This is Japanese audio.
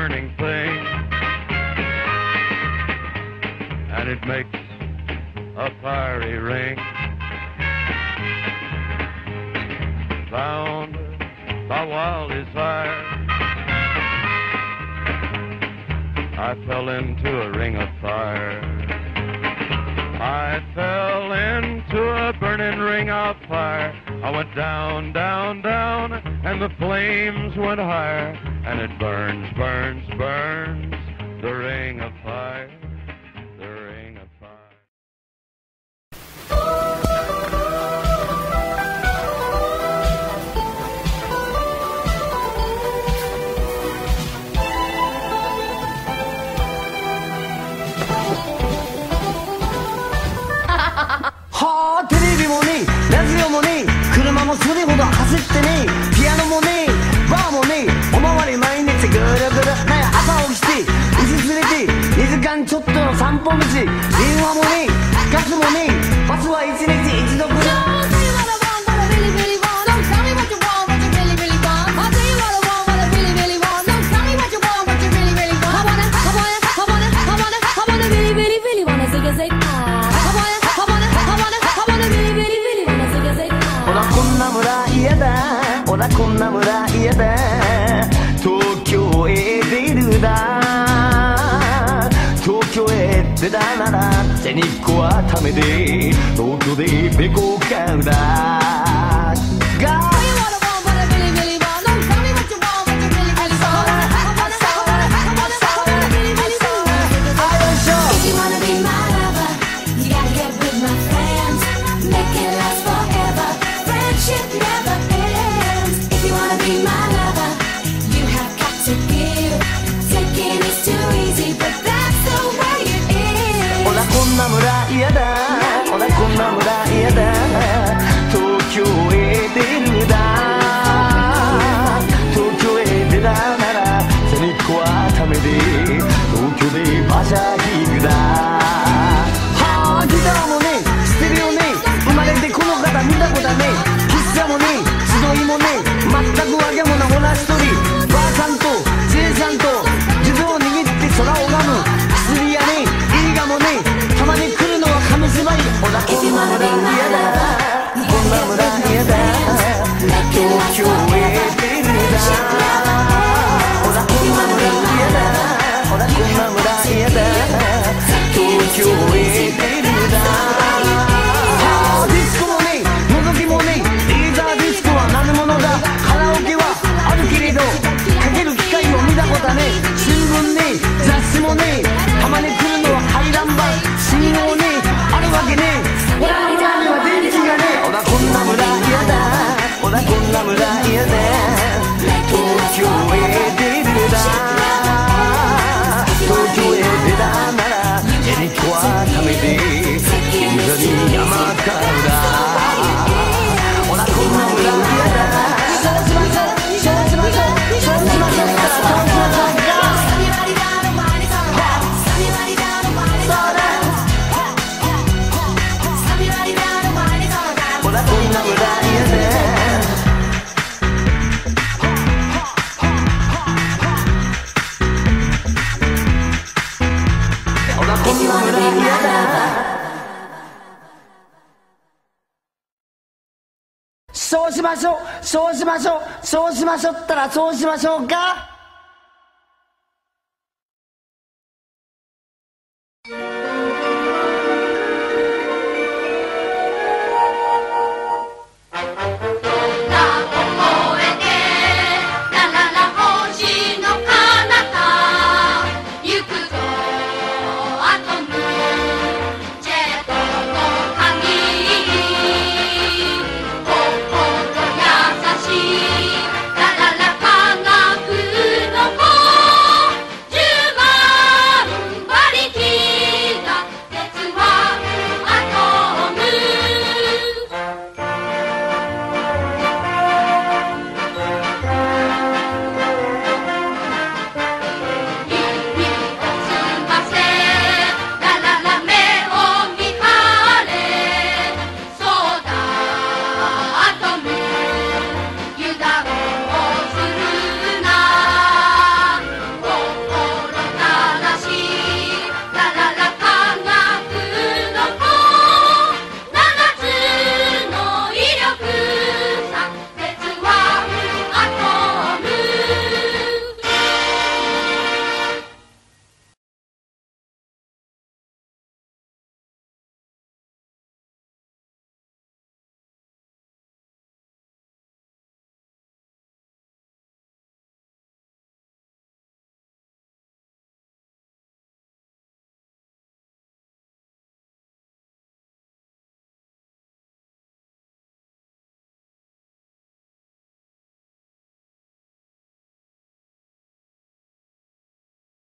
burning thing, and it makes a fiery ring. Bound by wild desire, I fell into a ring of fire. I fell into a burning ring of fire. I went down, down, down, and the flames went higher. And it burns, burns, burns, the ring of fire, the ring of fire. はあ、テレビもねえ、ラジオもねえ、車もそれほど走ってねえ、ピアノもねえ、バーもねえ、おまわり毎日ぐるぐる、なんや朝起きて牛連れて2時間ちょっとの散歩道、電話もねえ、ガスもねえ、バスは1日1度くらい。ほらこんな村嫌だ、東京へ出るだ、東京へ出たなら銭っこはためて東京でベコ買うだ。嫌だ、ほらこんな村嫌だ、東京へ出るだ、東京へ出たなら銭っこはためで東京で馬車引くだ。はあ、ギターもねステレオね、生まれてこの方見たことね、喫茶もね集いもね、全くわけもなほら一人、ばあさんとじいさんと地図を握って空を拝む、薬やね映画もねたまに来るのは紙芝居。ほらこんな村嫌だ、こんな村嫌だ、東京へ出るだ、ほらこんな村嫌だ、ほらこんな村嫌だ、東京へ出るだ。はあ、ディスコもね覗きもね、レーザーディスコは何者だ、カラオケはあるけれどかける機会を見たことね、新聞ね雑誌もねたまに来るのは回覧板、信号ねあるわけね、ほら村には電気がね、ほらこんな村嫌だ、ほらこんな村嫌だ、東京へ出るだ、東京へ出たなら銭っこはためて銀座に山買うだ。ほらこんな村嫌だ、そうしましょう、そうしましょう、そうしましょう、そうしましょう。そうしましょう、そうしましょう、そうしましょうったらそうしましょうか。